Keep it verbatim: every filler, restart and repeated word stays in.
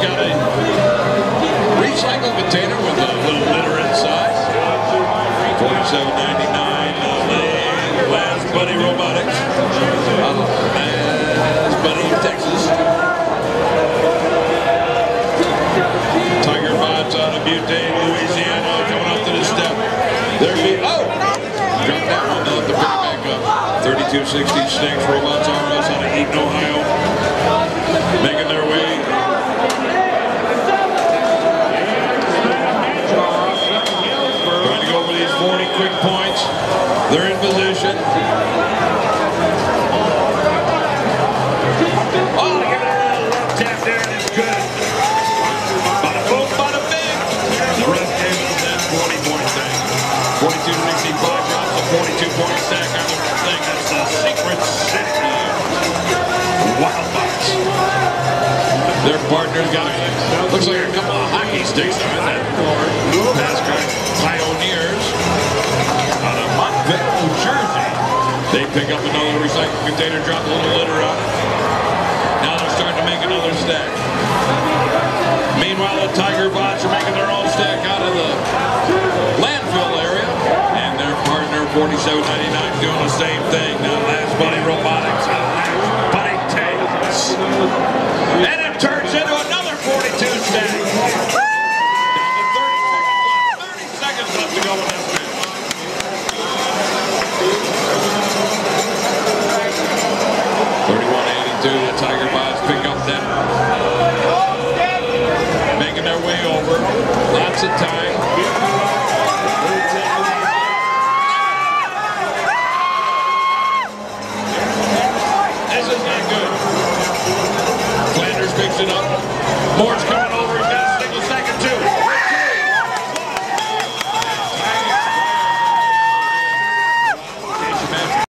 got a recycle container with a little litter inside. forty-seven ninety-nine. Uh, Last Buddy Robotics. Uh, Last Buddy, Texas. Tiger Bots out of Butte, Louisiana, coming up to the step. There be oh, got that one. They'll have to pick it back up. thirty-two sixty-six Robots R S out of Eaton, Ohio, making their way. Trying to go over these forty quick points. They're in position. Oh, they got a little left tap there, and it's good. Bada boom, bada bing. The ref gave it that forty point thing. forty-two sixty-five drops a forty-two point stack on the thing. That's the Secret City Wild Box. Their partner's got a, looks like a couple of hockey sticks there in that Pascack Pioneers out of Montville, New Jersey. They pick up another recycling container, drop a little litter on it. Now they're starting to make another stack. Meanwhile, the Tiger Bots are making their own stack out of the landfill area, and their partner forty-seven ninety-nine doing the same thing. Now Last Buddy Robotics, Last Buddy Tails, and it turns into another forty-two stack. Down to thirty seconds left to go in this match. thirty-one eighty-two, the Tiger Bots pick up that, making their way over. Lots of time. This is not good. Flanders picks it up. Moore's coming